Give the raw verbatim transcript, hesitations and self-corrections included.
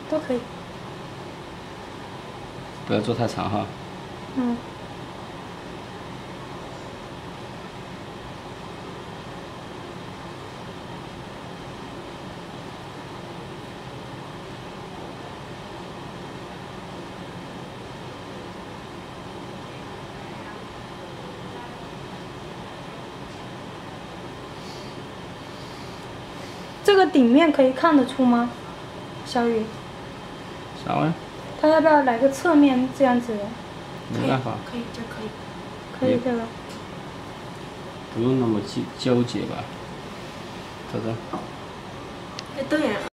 都可以。 不要做太长哈。 嗯。这个顶面可以看得出吗，小雨？ 啥玩意？ 他要不要来个侧面这样子的？ 没办法。 可以，这可以。 可以这个。 不用那么纠纠结吧，等等。 这灯也。